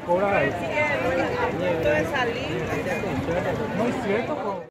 cobrar ahí. A punto de salir. No es cierto,